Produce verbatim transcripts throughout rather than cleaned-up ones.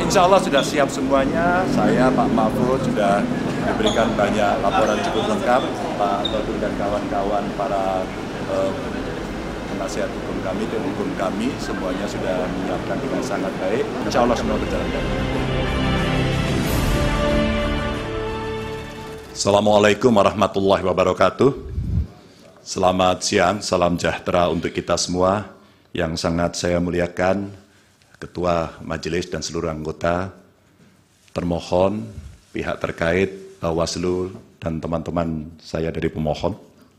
Insya Allah sudah siap semuanya. Saya, Pak Mahfud, sudah diberikan banyak laporan cukup lengkap. Pak Todung dan kawan-kawan para eh, penasihat hukum kami dan hukum kami semuanya sudah menyiapkan dengan sangat baik. Insya Allah semua berjalan baik. Assalamualaikum warahmatullahi wabarakatuh. Selamat siang, salam sejahtera untuk kita semua. Yang sangat saya muliakan Ketua Majelis dan seluruh anggota, termohon, pihak terkait, Bawaslu, dan teman-teman saya dari pemohon.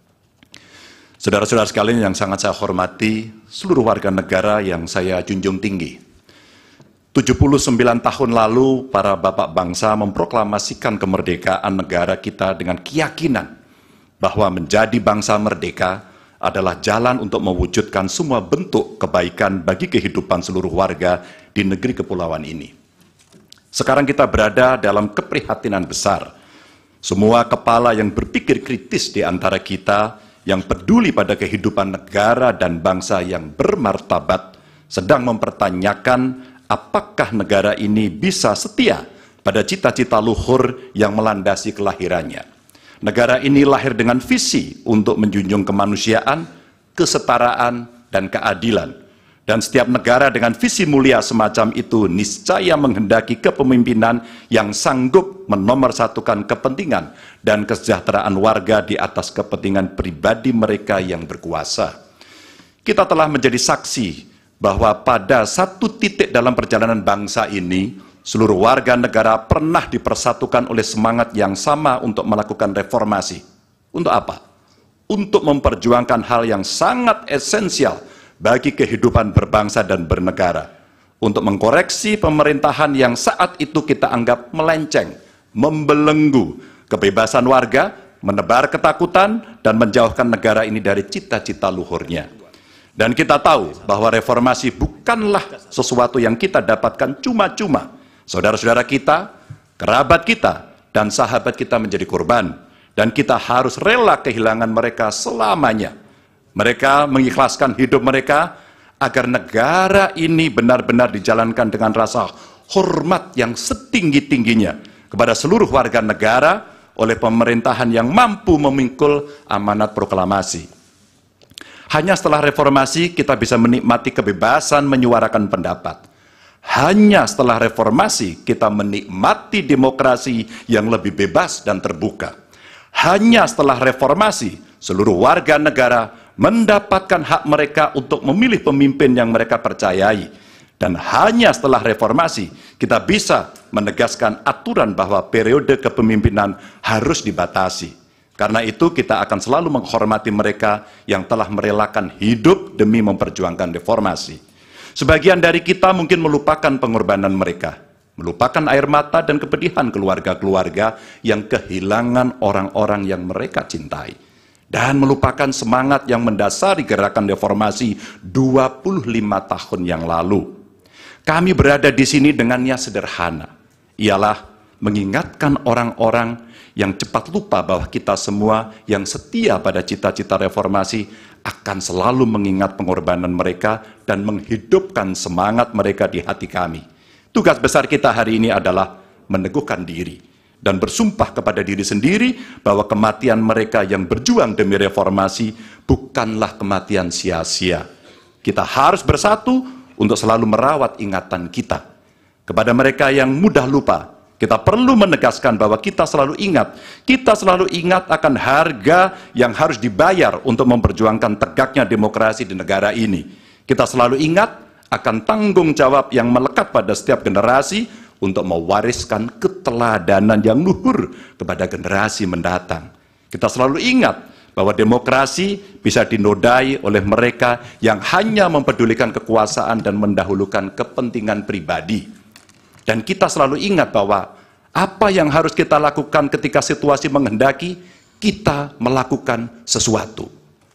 Saudara-saudara sekalian yang sangat saya hormati, seluruh warga negara yang saya junjung tinggi. tujuh puluh sembilan tahun lalu, para bapak bangsa memproklamasikan kemerdekaan negara kita dengan keyakinan bahwa menjadi bangsa merdeka adalah jalan untuk mewujudkan semua bentuk kebaikan bagi kehidupan seluruh warga di negeri kepulauan ini. Sekarang kita berada dalam keprihatinan besar. Semua kepala yang berpikir kritis di antara kita, yang peduli pada kehidupan negara dan bangsa yang bermartabat, sedang mempertanyakan apakah negara ini bisa setia pada cita-cita luhur yang melandasi kelahirannya. Negara ini lahir dengan visi untuk menjunjung kemanusiaan, kesetaraan, dan keadilan. Dan setiap negara dengan visi mulia semacam itu niscaya menghendaki kepemimpinan yang sanggup menomorsatukan kepentingan dan kesejahteraan warga di atas kepentingan pribadi mereka yang berkuasa. Kita telah menjadi saksi bahwa pada satu titik dalam perjalanan bangsa ini, seluruh warga negara pernah dipersatukan oleh semangat yang sama untuk melakukan reformasi. Untuk apa? Untuk memperjuangkan hal yang sangat esensial bagi kehidupan berbangsa dan bernegara. Untuk mengkoreksi pemerintahan yang saat itu kita anggap melenceng, membelenggu kebebasan warga, menebar ketakutan, dan menjauhkan negara ini dari cita-cita luhurnya. Dan kita tahu bahwa reformasi bukanlah sesuatu yang kita dapatkan cuma-cuma. Saudara-saudara kita, kerabat kita, dan sahabat kita menjadi korban. Dan kita harus rela kehilangan mereka selamanya. Mereka mengikhlaskan hidup mereka agar negara ini benar-benar dijalankan dengan rasa hormat yang setinggi-tingginya kepada seluruh warga negara oleh pemerintahan yang mampu memikul amanat proklamasi. Hanya setelah reformasi kita bisa menikmati kebebasan menyuarakan pendapat. Hanya setelah reformasi kita menikmati demokrasi yang lebih bebas dan terbuka. Hanya setelah reformasi seluruh warga negara mendapatkan hak mereka untuk memilih pemimpin yang mereka percayai. Dan hanya setelah reformasi kita bisa menegaskan aturan bahwa periode kepemimpinan harus dibatasi. Karena itu kita akan selalu menghormati mereka yang telah merelakan hidup demi memperjuangkan reformasi. Sebagian dari kita mungkin melupakan pengorbanan mereka, melupakan air mata dan kepedihan keluarga-keluarga yang kehilangan orang-orang yang mereka cintai, dan melupakan semangat yang mendasari gerakan reformasi dua puluh lima tahun yang lalu. Kami berada di sini dengan niat sederhana, ialah mengingatkan orang-orang yang cepat lupa bahwa kita semua yang setia pada cita-cita reformasi akan selalu mengingat pengorbanan mereka dan menghidupkan semangat mereka di hati kami. Tugas besar kita hari ini adalah meneguhkan diri dan bersumpah kepada diri sendiri bahwa kematian mereka yang berjuang demi reformasi bukanlah kematian sia-sia. Kita harus bersatu untuk selalu merawat ingatan kita. Kepada mereka yang mudah lupa, kita perlu menegaskan bahwa kita selalu ingat, kita selalu ingat akan harga yang harus dibayar untuk memperjuangkan tegaknya demokrasi di negara ini. Kita selalu ingat akan tanggung jawab yang melekat pada setiap generasi untuk mewariskan keteladanan yang luhur kepada generasi mendatang. Kita selalu ingat bahwa demokrasi bisa dinodai oleh mereka yang hanya mempedulikan kekuasaan dan mendahulukan kepentingan pribadi. Dan kita selalu ingat bahwa apa yang harus kita lakukan ketika situasi menghendaki, kita melakukan sesuatu.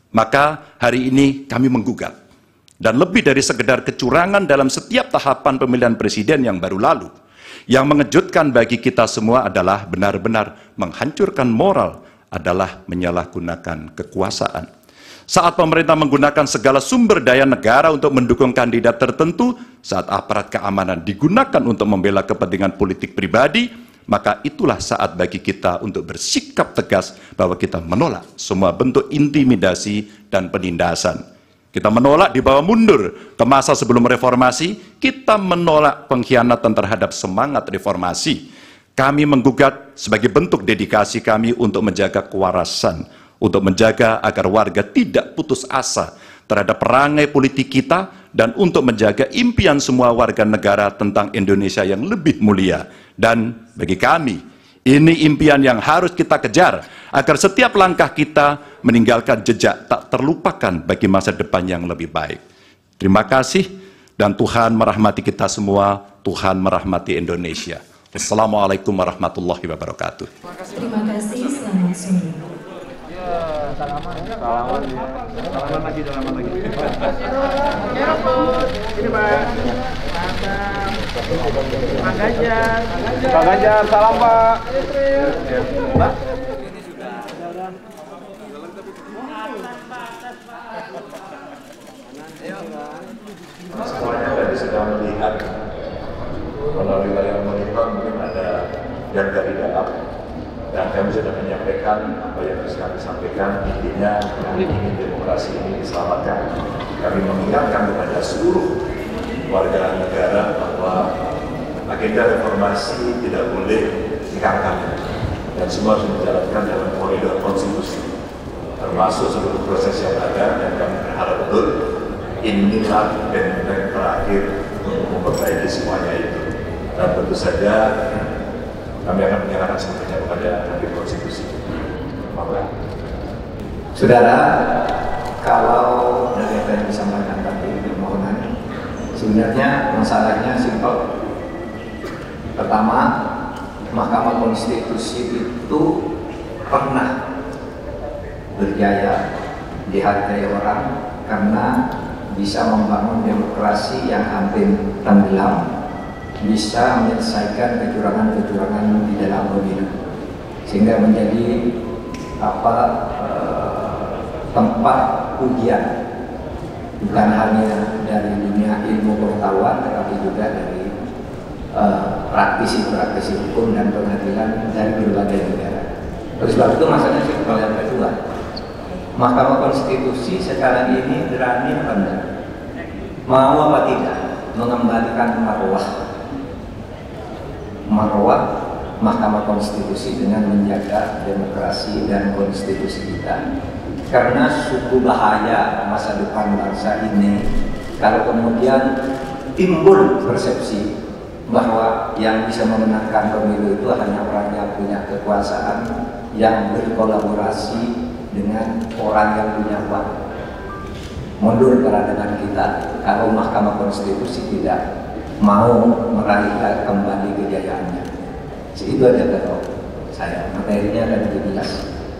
Maka hari ini kami menggugat. Dan lebih dari sekedar kecurangan dalam setiap tahapan pemilihan presiden yang baru lalu. Yang mengejutkan bagi kita semua adalah benar-benar menghancurkan moral adalah menyalahgunakan kekuasaan. Saat pemerintah menggunakan segala sumber daya negara untuk mendukung kandidat tertentu, saat aparat keamanan digunakan untuk membela kepentingan politik pribadi, maka itulah saat bagi kita untuk bersikap tegas bahwa kita menolak semua bentuk intimidasi dan penindasan. Kita menolak dibawa mundur ke masa sebelum reformasi, kita menolak pengkhianatan terhadap semangat reformasi. Kami menggugat sebagai bentuk dedikasi kami untuk menjaga kewarasan, untuk menjaga agar warga tidak putus asa terhadap perangai politik kita, dan untuk menjaga impian semua warga negara tentang Indonesia yang lebih mulia. Dan bagi kami, ini impian yang harus kita kejar, agar setiap langkah kita meninggalkan jejak tak terlupakan bagi masa depan yang lebih baik. Terima kasih, dan Tuhan merahmati kita semua, Tuhan merahmati Indonesia. Wassalamualaikum warahmatullahi wabarakatuh. Terima kasih, selamat sore. Salaman, salaman, salaman lagi, salaman lagi. Ya, ini Pak. Pak Ganjar, Pak Ganjar, salam Pak. Pak. Semuanya tadi sudah melihat melalui layar monitor, mungkin ada yang dari dalam. Dan kami sudah menyampaikan apa yang harus kami sampaikan, intinya kami ingin demokrasi ini diselamatkan. Kami mengingatkan kepada seluruh warga negara bahwa agenda reformasi tidak boleh dikangkang, dan semua harus dijalankan dalam koridor konstitusi, termasuk seluruh proses yang ada, dan kami berharap betul inilah benteng terakhir untuk memperbaiki semuanya itu. Dan tentu saja kami akan menyerahkan sepenuhnya kepada Hakim Konstitusi. Saudara, kalau dari apa yang disampaikan tadi permohonan, sebenarnya masalahnya simpel. Pertama, Mahkamah Konstitusi itu pernah berjaya dihargai orang karena bisa membangun demokrasi yang hampir tenggelam, bisa menyelesaikan kecurangan-kecurangan di dalam pemilu, sehingga menjadi apa eh, tempat ujian bukan hanya dari dunia ilmu pengetahuan, tetapi juga dari praktisi-praktisi eh, hukum dan pengadilan dari berbagai negara. Oleh sebab itu masalahnya simpel. Yang kedua, Mahkamah Konstitusi sekarang ini berani apa enggak, mau apa tidak mengembalikan marwah marwah Mahkamah Konstitusi dengan menjaga demokrasi dan konstitusi kita. Karena suku bahaya masa depan bangsa ini kalau kemudian timbul persepsi bahwa yang bisa memenangkan pemilu itu hanya orang yang punya kekuasaan, yang berkolaborasi dengan orang yang punya uang. Mundur peradaban kita kalau Mahkamah Konstitusi tidak mau meraih kembali kejayaannya. Itu aja kata saya. Materinya akan lebih jelas.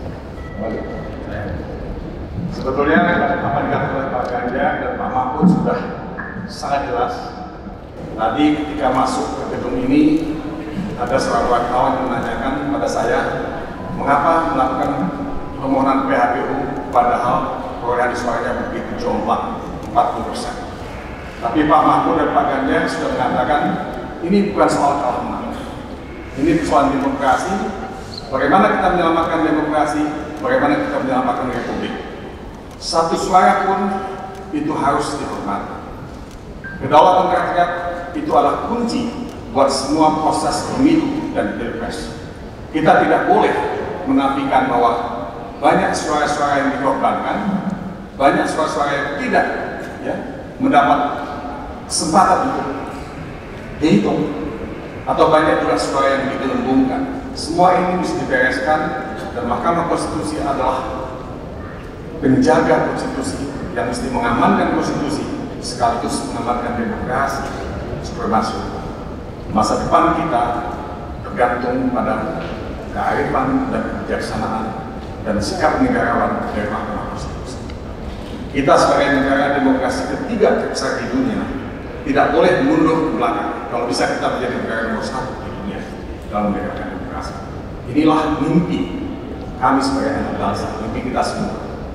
Sebetulnya apa yang dikatakan oleh Pak Ganjar dan Pak Mahfud sudah sangat jelas. Tadi ketika masuk ke gedung ini ada seorang wartawan yang menanyakan kepada saya mengapa melakukan permohonan P H K U padahal perolehan suaranya begitu jomplang empat puluh persen. Tapi Pak Mahfud dan Pak Ganjar sudah mengatakan ini bukan soal kalah menang, ini soal demokrasi. Bagaimana kita menyelamatkan demokrasi, bagaimana kita menyelamatkan republik. Satu suara pun itu harus dihormati. Kedaulatan rakyat itu adalah kunci buat semua proses pemilu dan pilpres. Kita tidak boleh menafikan bahwa banyak suara-suara yang dikorbankan, banyak suara-suara yang tidak ya, mendapat kesempatan untuk dihitung, atau banyak juga suara yang digelembungkan. Semua ini mesti dibereskan, dan Mahkamah Konstitusi adalah penjaga konstitusi yang mesti mengamankan konstitusi sekaligus mengamankan demokrasi supaya masuk. Masa depan kita tergantung pada kearifan dan kebijaksanaan dan sikap negarawan dari Mahkamah Konstitusi. Kita sebagai negara demokrasi ketiga terbesar di dunia tidak boleh mundur ke belakang. Kalau bisa kita menjadi negara nomor satu di dunia dalam menegakkan demokrasi. Inilah mimpi kami sebagai anak bangsa, mimpi kita semua.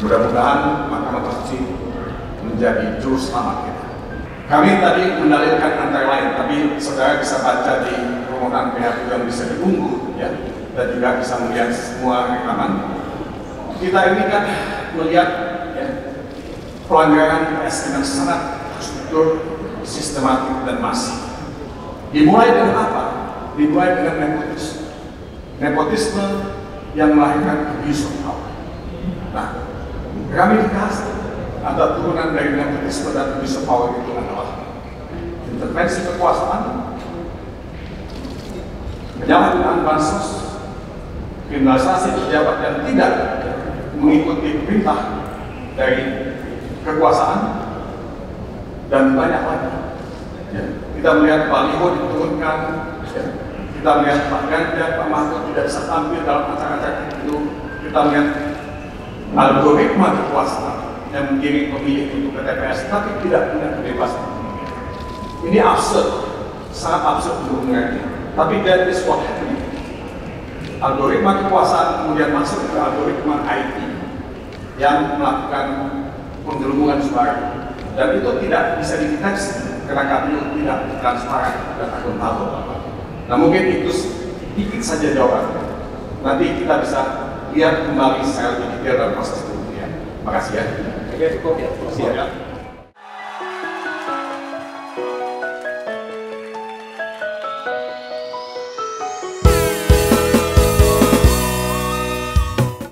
Mudah-mudahan Mahkamah Konstitusi menjadi juru selamat kita. Kami tadi mendalilkan antara lain, tapi saudara bisa baca di permohonan P H P yang bisa diunggah, ya, dan juga bisa melihat semua rekaman. Kita ini kan melihat, ya, pelanggaran P S dengan sangat struktur, sistematik dan masif. Dimulai dengan apa? Dimulai dengan nepotisme. Nepotisme yang melahirkan abuse of power. Nah, ramifikasi atau turunan dari nepotisme dan abuse of power itu adalah intervensi kekuasaan, penyalahgunaan bansos, kriminalisasi pejabat yang tidak mengikuti perintah dari kekuasaan, dan banyak lagi. Ya, kita melihat baliho diturunkan, ya, kita melihat Pak Ganjar, Pak Mahfud tidak bisa tampil dalam acara-acara itu, kita melihat algoritma kekuasaan yang mengiring pemilih untuk ke T P S, tapi tidak punya kebebasan. Ini absurd, sangat absurd untuk mengerti. Tapi that is what happening. Algoritma kekuasaan kemudian masuk ke algoritma I T yang melakukan penggelembungan suara, dan itu tidak bisa dideteksi karena K P U tidak transparan dan akuntabel. Nah, mungkin itu sedikit saja jawabannya. Nanti kita bisa lihat kembali secara lebih detail dalam proses itu. Ya. Terima kasih ya. Cukup ya.